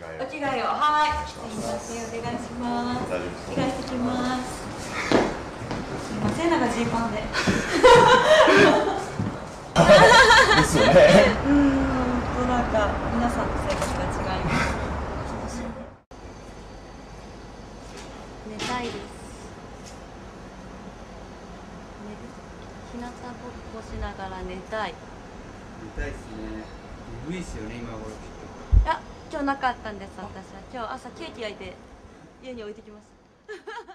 お着替えを、はい。すみません、お願いします。着替えてきます。すみません、なんかジーパンで。 ですよね。 なんか皆さんの生活が違います。寝たいです。日向ぼっこしながら寝たい。 寝たいですね。眠いですよね、今頃きっと。 いや、今日なかったんです、私は。今日朝ケーキ焼いて家に置いてきました。